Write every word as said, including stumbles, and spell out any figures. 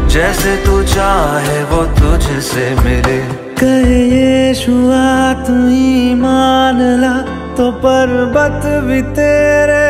जैसे तू चाहे वो तुझसे मिले। कहे यीशुआ तू ईमान ला तो पर्वत भी तेरे